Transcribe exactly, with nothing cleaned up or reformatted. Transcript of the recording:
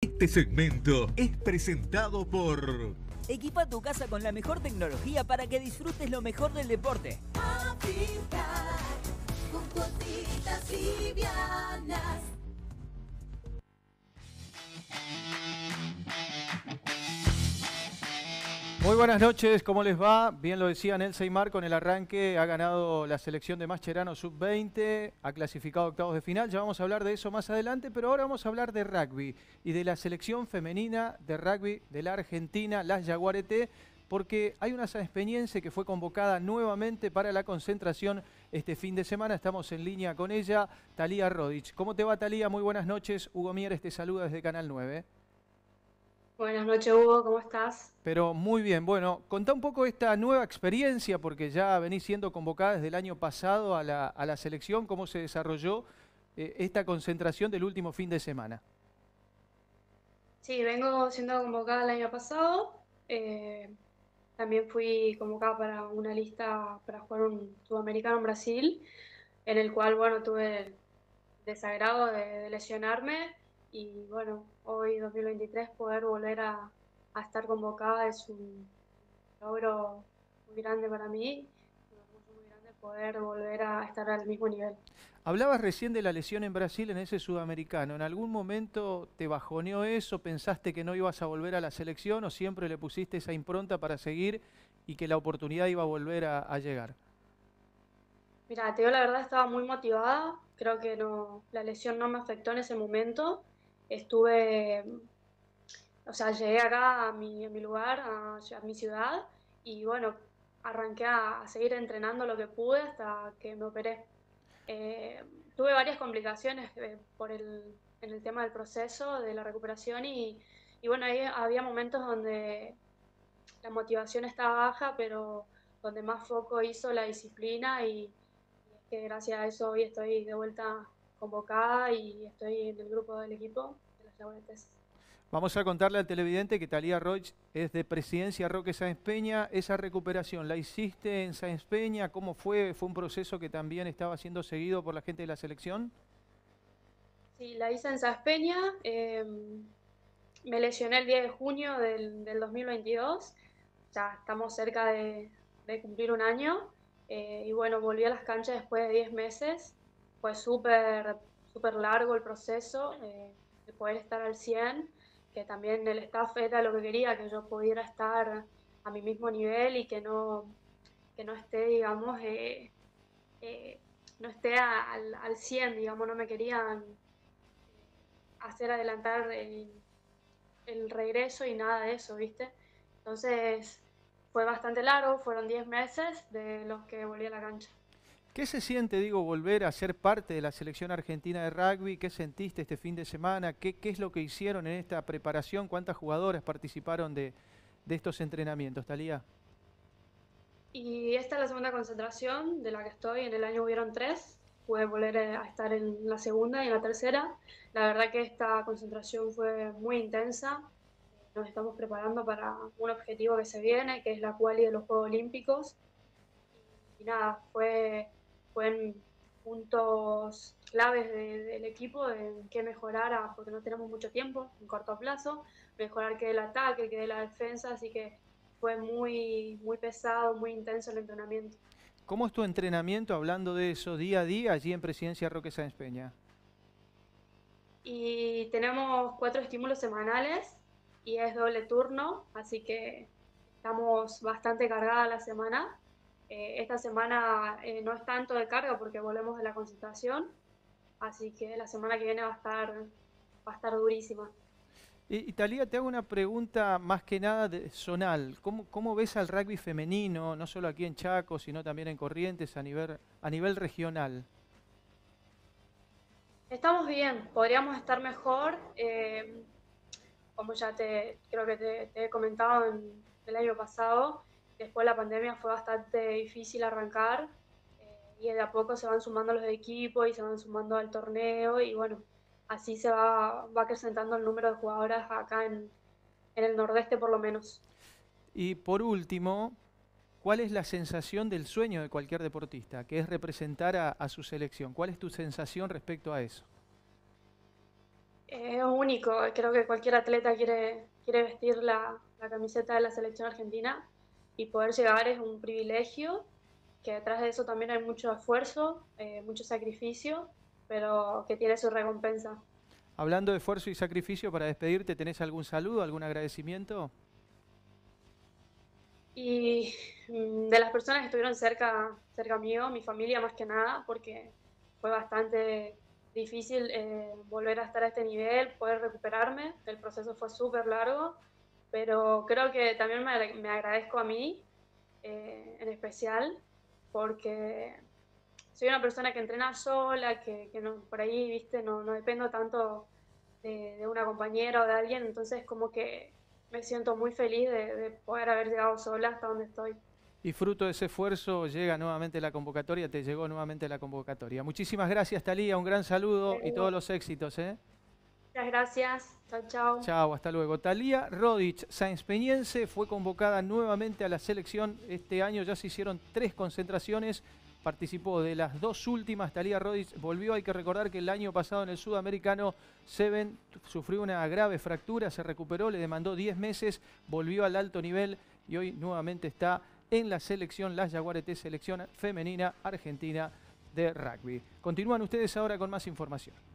Este segmento es presentado por... Equipa tu casa con la mejor tecnología para que disfrutes lo mejor del deporte. Aplicar con cositas livianas. Muy buenas noches, ¿cómo les va? Bien lo decía Nelson Aymar, con el arranque ha ganado la selección de Mascherano sub veinte, ha clasificado a octavos de final, ya vamos a hablar de eso más adelante, pero ahora vamos a hablar de rugby y de la selección femenina de rugby de la Argentina, las Yaguareté, porque hay una sanpeñense que fue convocada nuevamente para la concentración este fin de semana. Estamos en línea con ella, Talía Rodich. ¿Cómo te va, Talía? Muy buenas noches. Hugo Mieres te saluda desde Canal nueve. Buenas noches, Hugo, ¿cómo estás? Pero muy bien, bueno, contá un poco esta nueva experiencia, porque ya venís siendo convocada desde el año pasado a la, a la selección, cómo se desarrolló eh, esta concentración del último fin de semana. Sí, vengo siendo convocada el año pasado, eh, también fui convocada para una lista para jugar un sudamericano en Brasil, en el cual, bueno, tuve el desagrado de, de lesionarme. Y bueno, hoy dos mil veintitrés poder volver a, a estar convocada es un logro muy grande para mí, un orgullo muy grande poder volver a estar al mismo nivel. Hablabas recién de la lesión en Brasil en ese sudamericano. ¿En algún momento te bajoneó eso? ¿Pensaste que no ibas a volver a la selección o siempre le pusiste esa impronta para seguir y que la oportunidad iba a volver a, a llegar? Mira, te digo la verdad, estaba muy motivada, creo que no, la lesión no me afectó en ese momento. Estuve, o sea, llegué acá a mi, a mi lugar, a, a mi ciudad, y bueno, arranqué a, a seguir entrenando lo que pude hasta que me operé. Eh, tuve varias complicaciones eh, por el, en el tema del proceso de la recuperación y, y bueno, ahí había momentos donde la motivación estaba baja, pero donde más foco hizo la disciplina y, y es que gracias a eso hoy estoy de vuelta convocada y estoy en el grupo del equipo de las Yaguaretés. Vamos a contarle al televidente que Talía Rodich es de Presidencia Roque Sáenz Peña. Esa recuperación, ¿la hiciste en Sáenz Peña? ¿Cómo fue? ¿Fue un proceso que también estaba siendo seguido por la gente de la selección? Sí, la hice en Sáenz Peña. Eh, me lesioné el diez de junio del, del dos mil veintidós. Ya estamos cerca de, de cumplir un año. Eh, y bueno, volví a las canchas después de diez meses. Fue súper súper largo el proceso eh, de poder estar al cien, que también el staff era lo que quería, que yo pudiera estar a mi mismo nivel y que no, que no esté, digamos, eh, eh, no esté a, al, al cien, digamos, no me querían hacer adelantar el, el regreso y nada de eso, ¿viste? Entonces fue bastante largo, fueron diez meses de los que volví a la cancha. ¿Qué se siente, digo, volver a ser parte de la selección argentina de rugby? ¿Qué sentiste este fin de semana? ¿Qué, qué es lo que hicieron en esta preparación? ¿Cuántas jugadoras participaron de, de estos entrenamientos, Talía? Y esta es la segunda concentración de la que estoy. En el año hubieron tres. Pude volver a estar en la segunda y en la tercera. La verdad que esta concentración fue muy intensa. Nos estamos preparando para un objetivo que se viene, que es la quali de los Juegos Olímpicos. Y nada, fue, fue puntos claves de, del equipo en qué mejorar, porque no tenemos mucho tiempo, en corto plazo, mejorar que el ataque, que la defensa, así que fue muy, muy pesado, muy intenso el entrenamiento. ¿Cómo es tu entrenamiento, hablando de eso, día a día allí en Presidencia Roque Sáenz Peña? Y tenemos cuatro estímulos semanales y es doble turno, así que estamos bastante cargada la semana. Eh, esta semana eh, no es tanto de carga porque volvemos de la concentración, así que la semana que viene va a estar, va a estar durísima. Y, y Talía, te hago una pregunta más que nada de, zonal. ¿Cómo, ¿Cómo ves al rugby femenino, no solo aquí en Chaco, sino también en Corrientes, a nivel, a nivel regional? Estamos bien, podríamos estar mejor. Eh, como ya te creo que te, te he comentado en el año pasado, después de la pandemia fue bastante difícil arrancar eh, y de a poco se van sumando los equipos y se van sumando al torneo y bueno, así se va, va acrecentando el número de jugadoras acá en, en el nordeste por lo menos. Y por último, ¿cuál es la sensación del sueño de cualquier deportista, que es representar a, a su selección? ¿Cuál es tu sensación respecto a eso? Es único, creo que cualquier atleta quiere, quiere vestir la, la camiseta de la selección argentina y poder llegar es un privilegio, que detrás de eso también hay mucho esfuerzo, eh, mucho sacrificio, pero que tiene su recompensa. Hablando de esfuerzo y sacrificio, para despedirte, ¿tenés algún saludo, algún agradecimiento? Y mm, de las personas que estuvieron cerca, cerca mío, mi familia más que nada, porque fue bastante difícil eh, volver a estar a este nivel, poder recuperarme. El proceso fue súper largo, pero creo que también me, agra- me agradezco a mí, eh, en especial, porque soy una persona que entrena sola, que, que no, por ahí, viste, no, no dependo tanto de, de una compañera o de alguien, entonces como que me siento muy feliz de, de poder haber llegado sola hasta donde estoy. Y fruto de ese esfuerzo llega nuevamente la convocatoria, te llegó nuevamente la convocatoria. Muchísimas gracias, Talía, un gran saludo y todos los éxitos, ¿eh? Muchas gracias, chao, chao. Chao, hasta luego. Talía Rodic, sainzpeñense, fue convocada nuevamente a la selección. Este año ya se hicieron tres concentraciones, participó de las dos últimas. Talía Rodic volvió, hay que recordar que el año pasado en el Sudamericano Seven sufrió una grave fractura, se recuperó, le demandó diez meses, volvió al alto nivel y hoy nuevamente está en la selección, las Yaguareté, selección femenina argentina de rugby. Continúan ustedes ahora con más información.